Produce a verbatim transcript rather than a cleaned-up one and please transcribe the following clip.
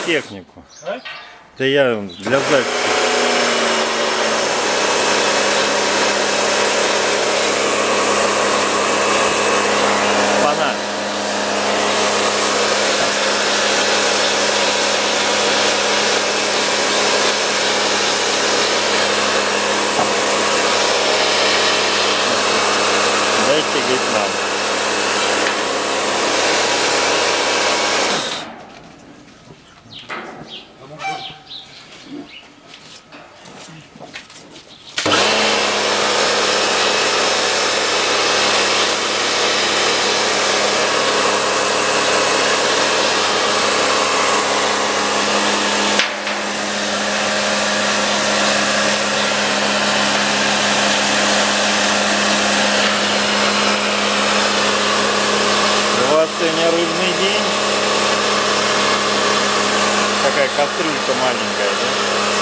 технику. А? Это я для записи. Фонарь. Дайте, говорит, нам. У вас сегодня рыбный день. Такая кастрюлька маленькая, да?